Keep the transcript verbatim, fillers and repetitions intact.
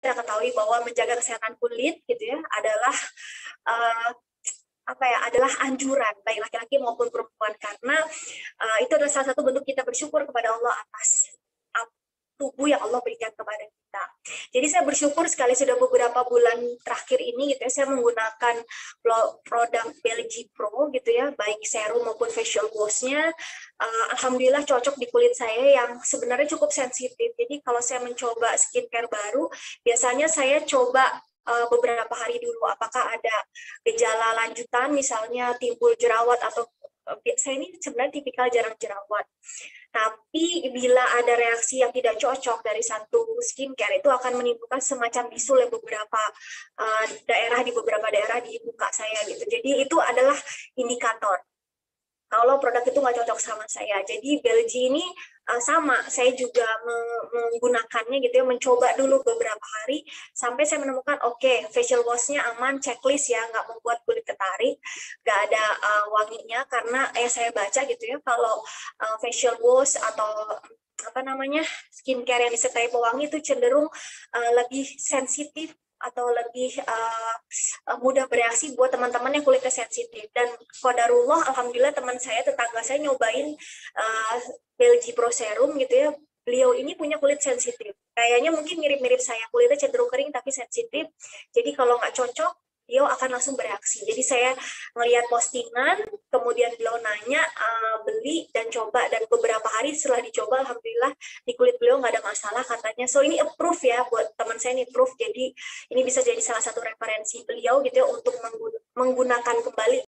ketahui bahwa menjaga kesehatan kulit gitu ya adalah uh, apa ya adalah anjuran baik laki-laki maupun perempuan karena uh, itu adalah salah satu bentuk kita bersyukur kepada Allah atas tubuh yang Allah berikan kepada kita. Jadi saya bersyukur sekali sudah beberapa bulan terakhir ini gitu ya, saya menggunakan produk Belgi Pro gitu ya, baik serum maupun facial wash-nya. Uh, Alhamdulillah cocok di kulit saya yang sebenarnya cukup sensitif. Jadi kalau saya mencoba skincare baru, biasanya saya coba uh, beberapa hari dulu apakah ada gejala lanjutan, misalnya timbul jerawat atau saya ini sebenarnya tipikal jarang jerawat. Tapi bila ada reaksi yang tidak cocok dari satu skincare itu akan menimbulkan semacam bisul di beberapa uh, daerah di beberapa daerah di muka saya gitu. Jadi itu adalah indikator kalau produk itu nggak cocok sama saya. Jadi Belgi ini uh, sama, saya juga menggunakannya gitu ya, mencoba dulu beberapa hari sampai saya menemukan oke okay, facial wash-nya aman, checklist ya, nggak membuat kulit ketarik, nggak ada uh, wanginya karena eh saya baca gitu ya kalau uh, facial wash atau apa namanya skincare yang disertai pewangi itu cenderung uh, lebih sensitif atau lebih uh, mudah bereaksi buat teman-teman yang kulitnya sensitif. Dan qadarullah, alhamdulillah teman saya, tetangga saya nyobain uh, Belgi Pro Serum gitu ya, beliau ini punya kulit sensitif. Kayaknya mungkin mirip-mirip saya, kulitnya cenderung kering tapi sensitif. Jadi kalau nggak cocok, beliau akan langsung bereaksi. Jadi saya melihat postingan, kemudian beliau nanya, uh, beli dan coba, dan beberapa hari setelah dicoba, alhamdulillah di kulit beliau nggak ada masalah katanya. So ini approve ya buat teman saya, ini proof. Jadi ini bisa jadi salah satu referensi beliau gitu ya untuk menggunakan kembali